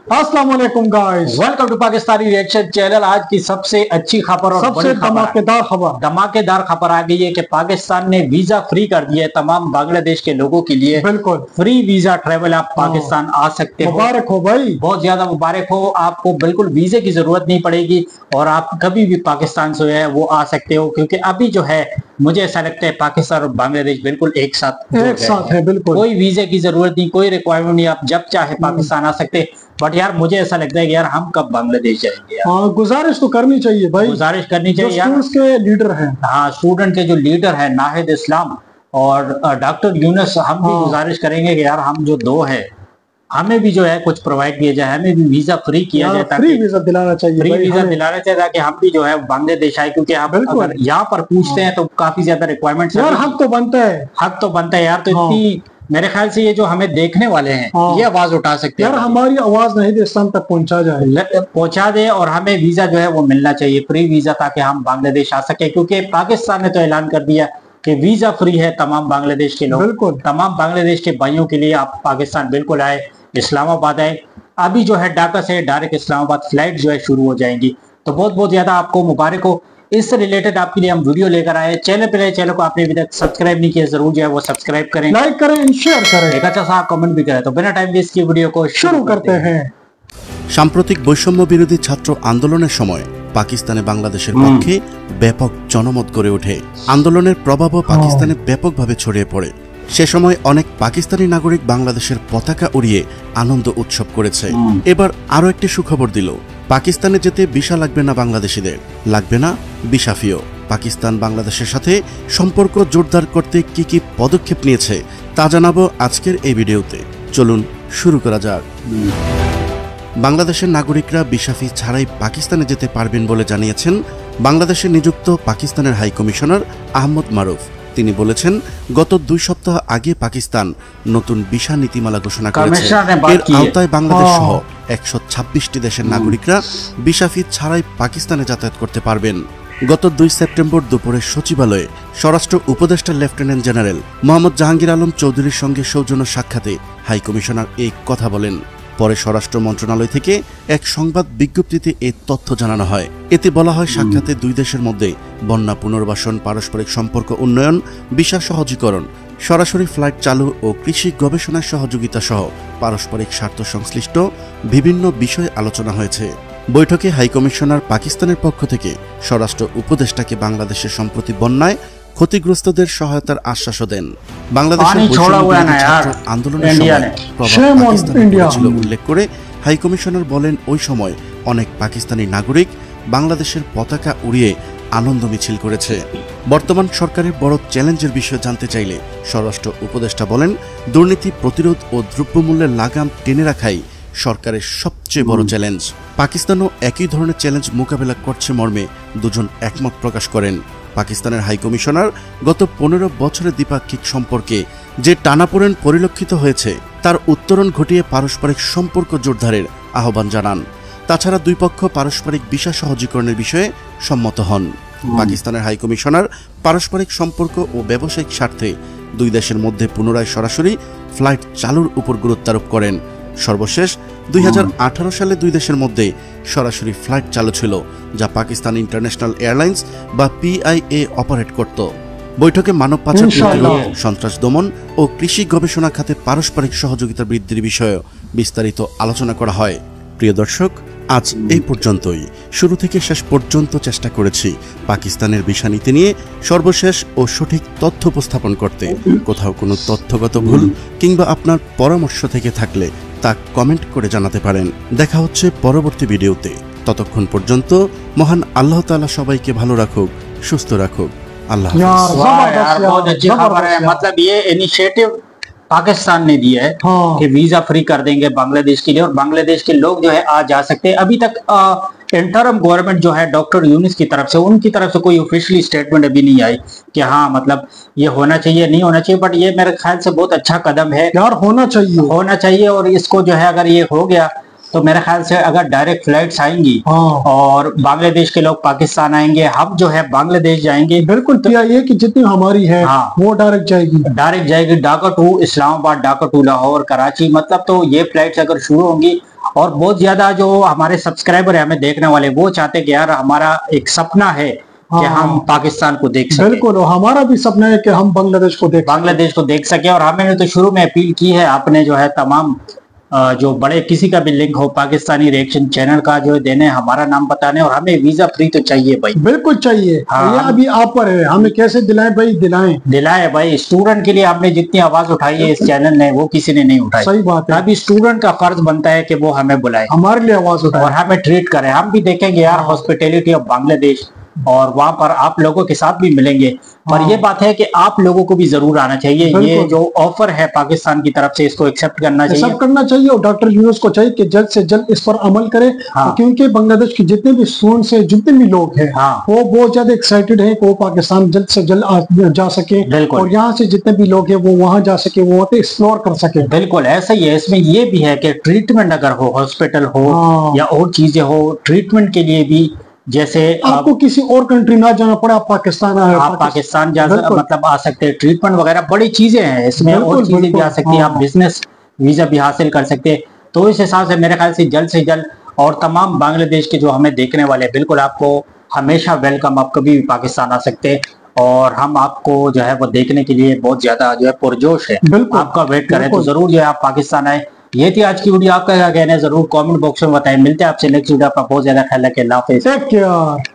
अस्सलाम वालेकुम guys, welcome to Pakistani reaction channel. आज की सबसे अच्छी खबर और सबसे धमाकेदार खबर आ गई है कि पाकिस्तान ने वीजा फ्री कर दिया है तमाम बांग्लादेश के लोगों के लिए। बिल्कुल फ्री वीजा ट्रेवल आप पाकिस्तान आ सकते हो। मुबारक हो भाई, बहुत ज्यादा मुबारक हो। आपको बिल्कुल वीजे की जरूरत नहीं पड़ेगी और आप कभी भी पाकिस्तान से है वो आ सकते हो, क्योंकि अभी जो है मुझे ऐसा लगता है पाकिस्तान और बांग्लादेश बिल्कुल एक साथ है। बिल्कुल कोई वीजे की जरूरत नहीं, कोई रिक्वायरमेंट नहीं, आप जब चाहे पाकिस्तान आ सकते। बट यार मुझे ऐसा लगता है कि यार हम कब बांग्लादेश जाएंगे यार। हाँ, गुजारिश तो करनी चाहिए भाई, गुजारिश करनी चाहिए यार। स्टूडेंट्स के लीडर हैं, हाँ, स्टूडेंट के जो लीडर है नाहिद इस्लाम और डॉक्टर यूनुस, हम भी गुजारिश करेंगे कि यार हम जो दो है हमें भी जो है कुछ प्रोवाइड किया जाए, हमें भी वीजा फ्री किया जाए, फ्री वीजा दिलाना चाहिए, फ्री वीजा दिलाना चाहिए ताकि हम भी जो है बांग्लादेश आए। क्योंकि हम अगर यहाँ पर पूछते हैं तो काफी ज्यादा रिक्वायरमेंट यार, हक तो बनता है, हक तो बनता है यार। तो इतनी मेरे ख्याल से ये जो हमें देखने वाले हैं ये आवाज उठा सकते हैं यार, हमारी आवाज नहीं इस्लाम तक पहुंचा दे और हमें वीजा जो है वो मिलना चाहिए, फ्री वीजा, ताकि हम बांग्लादेश आ सके। क्योंकि पाकिस्तान ने तो ऐलान कर दिया कि वीजा फ्री है तमाम बांग्लादेश के लोग, बिल्कुल तमाम बांग्लादेश के भाइयों के लिए आप पाकिस्तान बिल्कुल आए, इस्लामाबाद आए। अभी जो है ढाका से डायरेक्ट इस्लामाबाद फ्लाइट जो है शुरू हो जाएंगी। तो बहुत बहुत ज्यादा आपको मुबारक हो। इससे रिलेटेड आपके लिए हम वीडियो लेकर आए। चैनल पे चैनल को आपने अभी तक सब्सक्राइब नहीं किया, जरूर जो है वो सब्सक्राइब करें, लाइक करें, शेयर करें, एक अच्छा सा कमेंट भी करें। तो बिना टाइम वेस्ट किए वीडियो को शुरू करते हैं। সাম্প্রতিক বৈষম্য বিরোধী ছাত্র আন্দোলনের সময় পাকিস্তানে বাংলাদেশের পক্ষে ব্যাপক জনমত গড়ে ওঠে। আন্দোলনের প্রভাবও পাকিস্তানে ব্যাপকভাবে ছড়িয়ে পড়ে। সে সময় অনেক পাকিস্তানি নাগরিক বাংলাদেশের পতাকা উড়িয়ে আনন্দ উৎসব করেছে। এবার আরো একটি সুখবর দিল, পাকিস্তানে যেতে ভিসা লাগবে না বাংলাদেশিদের, লাগবে না ভিসা ফিও। পাকিস্তান বাংলাদেশের সাথে সম্পর্ক জোরদার করতে কি কি পদক্ষেপ নিয়েছে তা জানাবো আজকের এই ভিডিওতে। চলুন শুরু করা যাক। বাংলাদেশের নাগরিকরা ভিসা ফি ছাড়াই পাকিস্তানে যেতে পারবেন বলে জানিয়েছেন বাংলাদেশে নিযুক্ত পাকিস্তানের হাই কমিশনার আহমদ মারুফ। তিনি বলেছেন, গত 2 সপ্তাহ আগে পাকিস্তান নতুন ভিসা নীতিমালা ঘোষণা করেছে। এর আওতায় বাংলাদেশ সহ 126টি দেশের নাগরিকরা ভিসা ফি ছাড়াই পাকিস্তানে যাতায়াত করতে পারবেন। গত 2 সেপ্টেম্বর দুপুরে সচিবালয়ে স্বরাষ্ট্র উপদেষ্টা লেফটেন্যান্ট জেনারেল মোহাম্মদ জাহাঙ্গীর আলম চৌধুরীর সঙ্গে সৌজন্য সাক্ষাতে হাই কমিশনার এই কথা বলেন। পরে স্বরাষ্ট্র মন্ত্রণালয় থেকে এক সংবাদ বিজ্ঞপ্তিতে এই তথ্য জানানো হয়। এতে বলা হয়, সাক্ষাতে দুই দেশের মধ্যে বন্যা পুনর্বাসন, পারস্পরিক সম্পর্ক উন্নয়ন, ভিসা সহজীকরণ, সরাসরি ফ্লাইট চালু ও কৃষি গবেষণায় সহযোগিতা সহ পারস্পরিক স্বার্থ সংশ্লিষ্ট বিভিন্ন বিষয়ে আলোচনা হয়েছে। বৈঠকে হাই কমিশনার পাকিস্তানের পক্ষ থেকে স্বরাষ্ট্র উপদেষ্টাকে বাংলাদেশের সম্প্রতি বন্যায় ক্ষতিগ্রস্তদের সহায়তার আশ্বাসও দেন। বাংলাদেশের আন্দোলনের সময় উল্লেখ করে হাই কমিশনার বলেন, ওই সময় অনেক পাকিস্তানি নাগরিক বাংলাদেশের পতাকা উড়িয়ে আনন্দ মিছিল করেছে। বর্তমান সরকারের বড় চ্যালেঞ্জের বিষয়ে জানতে চাইলে স্বরাষ্ট্র উপদেষ্টা বলেন, দুর্নীতি প্রতিরোধ ও দ্রব্যমূল্যের লাগাম টেনে রাখাই সরকারের সবচেয়ে বড় চ্যালেঞ্জ। পাকিস্তানও একই ধরনের চ্যালেঞ্জ মোকাবেলা করছে মর্মে দুজন একমত প্রকাশ করেন। পাকিস্তানের হাই কমিশনার গত 15 বছরের দ্বিপাক্ষিক সম্পর্কে যে টানাপোড়েন পরিলক্ষিত হয়েছে তার উত্তরণ ঘটিয়ে পারস্পরিক সম্পর্ক জোরদারের আহ্বান জানান। তাছাড়া দুই পক্ষ পারস্পরিক ভিসা সহজীকরণের বিষয়ে সম্মত হন। পাকিস্তানের হাই কমিশনার পারস্পরিক সম্পর্ক ও ব্যবসায়িক স্বার্থে দুই দেশের মধ্যে পুনরায় সরাসরি ফ্লাইট চালুর উপর গুরুত্ব আরোপ করেন। সর্বশেষ 2018 সালে দুই দেশের মধ্যে সরাসরি ফ্লাইট চালু ছিল, যা পাকিস্তান ইন্টারন্যাশনাল এয়ারলাইন্স বা PIA অপারেট করত। বৈঠকে মানব পাচার প্রতিরোধ, সন্ত্রাস দমন ও কৃষি গবেষণা খাতে পারস্পরিক সহযোগিতা বৃদ্ধির বিষয়ে বিস্তারিত আলোচনা করা হয়। প্রিয় দর্শক, আজ এই পর্যন্তই। শুরু থেকে শেষ পর্যন্ত চেষ্টা করেছি পাকিস্তানের ভিসা নীতি নিয়ে সর্বশেষ ও সঠিক তথ্য উপস্থাপন করতে। কোথাও কোনো তথ্যগত ভুল কিংবা আপনার পরামর্শ থেকে থাকলে তা কমেন্ট করে জানাতে পারেন। দেখা হচ্ছে পরবর্তী ভিডিওতে। ততক্ষণ পর্যন্ত মহান আল্লাহ তাআলা সবাইকে ভালো রাখুক, সুস্থ রাখুক। আল্লাহ হাফেজ। बहुत अच्छी खबर है। मतलब ये इनिशिएटिव पाकिस्तान ने दिया है कि वीजा फ्री कर देंगे बांग्लादेश के लिए और बांग्लादेश के लोग जो है आ जा सकते हैं। अभी तक इंटरम गवर्नमेंट जो है डॉक्टर यूनुस की तरफ से, उनकी तरफ से कोई ऑफिशियली स्टेटमेंट अभी नहीं आई कि हाँ मतलब ये होना चाहिए नहीं होना चाहिए। बट ये मेरे ख्याल से बहुत अच्छा कदम है यार, होना चाहिए। और इसको जो है अगर ये हो गया तो मेरे ख्याल से अगर डायरेक्ट फ्लाइट्स आएंगी और बांग्लादेश के लोग पाकिस्तान आएंगे, हम जो है बांग्लादेश जाएंगे। बिल्कुल, तो ये कि जितनी हमारी है वो डायरेक्ट जाएगी ढाका टू इस्लामाबाद, ढाका टू लाहौर, कराची। मतलब तो ये फ्लाइट्स अगर शुरू होंगी और बहुत ज्यादा जो हमारे सब्सक्राइबर है हमें देखने वाले, वो चाहते कि यार हमारा एक सपना है कि हम पाकिस्तान को देख सके। बिल्कुल, हमारा भी सपना है कि हम बांग्लादेश को देख सके। और हमें तो शुरू में अपील की है आपने जो है तमाम जो बड़े किसी का भी लिंक हो पाकिस्तानी रिएक्शन चैनल का जो देने, हमारा नाम बताने, और हमें वीजा फ्री तो चाहिए भाई, बिल्कुल चाहिए। हाँ, ये अभी आप पर है, हमें कैसे दिलाएं भाई, दिलाएं भाई। स्टूडेंट के लिए आपने जितनी आवाज उठाई है इस चैनल ने, वो किसी ने नहीं उठाई। सही बात है। अभी स्टूडेंट का फर्ज बनता है कि वो हमें बुलाए, हमारे लिए आवाज उठाए और हमें ट्रीट करें। हम भी देखेंगे यार हॉस्पिटैलिटी ऑफ बांग्लादेश, और वहां पर आप लोगों के साथ भी मिलेंगे। पर ये बात है कि आप लोगों को भी जरूर आना चाहिए। ये जो ऑफर है पाकिस्तान की तरफ से, इसको एक्सेप्ट करना चाहिए। और डॉक्टर यूनुस को चाहिए कि जल्द से जल्द इस पर अमल करे। क्योंकि बांग्लादेश के जितने भी स्टूडेंट्स हैं, जितने भी लोग हैं, वो बहुत ज्यादा एक्साइटेड हैं कि वो पाकिस्तान जल्द से जल्द जा सके, और यहाँ से जितने भी लोग हैं वो वहाँ जा सके, वो वहाँ एक्सप्लोर कर सके। बिल्कुल ऐसा ही है। इसमें ये भी है कि ट्रीटमेंट अगर हो, हॉस्पिटल हो या और चीजें हो, ट्रीटमेंट के लिए भी, जैसे आपको किसी और कंट्री ना जाना पड़े, आप पाकिस्तान जा मतलब आ सकते हैं। ट्रीटमेंट वगैरह बड़ी चीजें हैं इसमें, और चीजें भी आ सकती है। आप बिजनेस वीजा भी हासिल कर सकते हैं। तो इस हिसाब से मेरे ख्याल से जल्द और तमाम बांग्लादेश के जो हमें देखने वाले, बिल्कुल आपको हमेशा वेलकम, आप कभी भी पाकिस्तान आ सकते हैं, और हम आपको जो है वो देखने के लिए बहुत ज्यादा जो है पुरजोश है। आपका वेट करें तो जरूर जो है आप पाकिस्तान आए। ये थी आज की वीडियो, आपका क्या कहना है जरूर कमेंट बॉक्स में बताएं। मिलते हैं आपसे नेक्स्ट वीडियो पर। बहुत ज्यादा ख्याल रखें, अल्लाह हाफिज़।